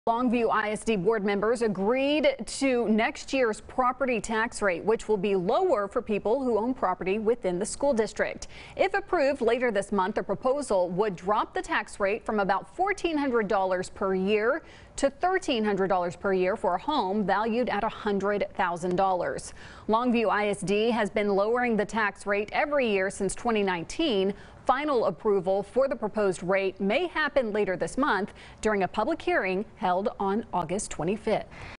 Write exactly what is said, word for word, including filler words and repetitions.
Longview I S D board members agreed to next year's property tax rate, which will be lower for people who own property within the school district. If approved later this month, the proposal would drop the tax rate from about fourteen hundred dollars per year to thirteen hundred dollars per year for a home valued at one hundred thousand dollars. Longview I S D has been lowering the tax rate every year since twenty nineteen. Final approval for the proposed rate may happen later this month during a public hearing held on August twenty-fifth.